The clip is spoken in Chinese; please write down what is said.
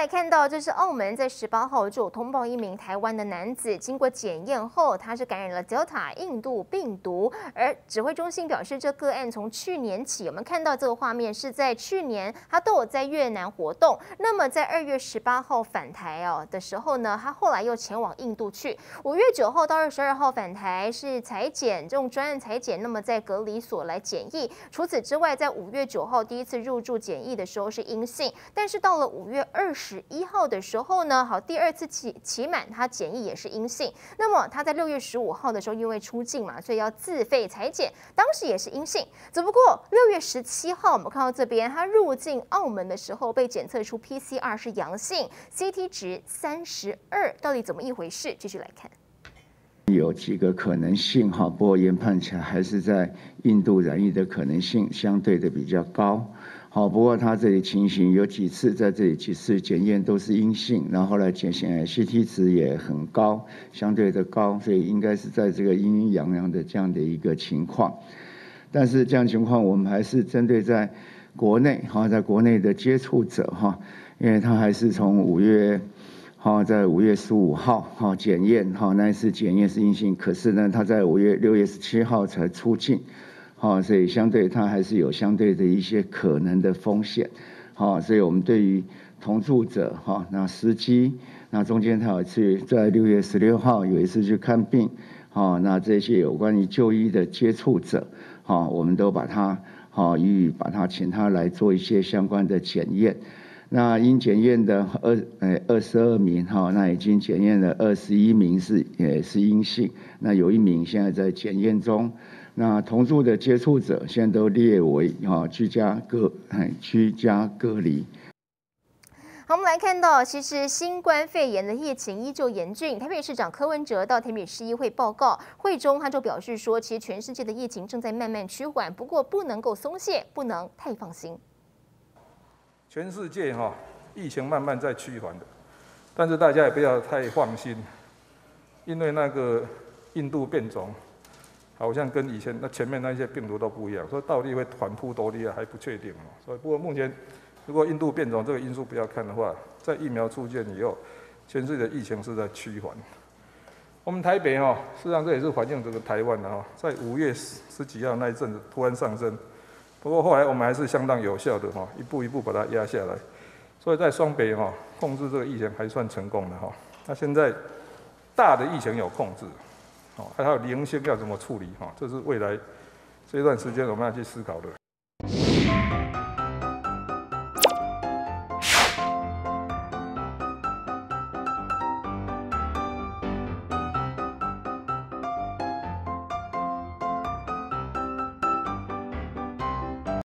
来看到，这是澳门在18号就有通报一名台湾的男子，经过检验后，他是感染了 Delta 印度病毒。而指挥中心表示，这个案从去年起，我们看到这个画面是在去年他都有在越南活动。那么在2月18号返台的时候呢，他后来又前往印度去。5月9号到22号返台是采检，这种专案采检，那么在隔离所来检疫。除此之外，在5月9号第一次入住检疫的时候是阴性，但是到了5月21号的时候呢，第二次期满他检疫也是阴性。那么他在6月15号的时候，因为出境嘛，所以要自费采检，当时也是阴性。只不过6月17号，我们看到这边他入境澳门的时候被检测出 PCR 是阳性 ，CT 值32，到底怎么一回事？继续来看。 有几个可能性哈，不过研判起来还是在印度染疫的可能性相对的比较高。好，不过他这里情形有几次在这里几次检验都是阴性，然后后来CT 值也很高，相对的高，所以应该是在这个阴阴阳阳的这样的一个情况。但是这样情况，我们还是针对在国内哈，在国内的接触者哈，因为他还是从在5月15号检验那一次检验是阴性，可是呢他在6月17号才出境，所以相对他还是有相对的一些可能的风险，所以我们对于同住者那司机，那中间他有一次在6月16号有一次去看病，那这些有关于就医的接触者，我们都把他请他来做一些相关的检验。那因检验的22名那已经检验了21名也是阴性，那有1名现在在检验中。那同住的接触者现在都列为居家隔离。 好，我们来看到，其实新冠肺炎的疫情依旧严峻。台北市长柯文哲到台北市议会报告，会中他就表示说，其实全世界的疫情正在慢慢趋缓，不过不能够松懈，不能太放心。 全世界疫情慢慢在趋缓的，但是大家也不要太放心，因为那个印度变种好像跟以前前面那些病毒都不一样，所以到底会反扑多厉害还不确定。所以不过目前如果印度变种这个因素不要看的话，在疫苗出现以后，全世界的疫情是在趋缓。我们台北事实上这也是反映整个台湾的在5月10几号那一阵子突然上升。不过后来我们还是相当有效的一步一步把它压下来，所以在双北控制这个疫情还算成功的那现在大的疫情有控制，还有零星要怎么处理这是未来这段时间我们要去思考的。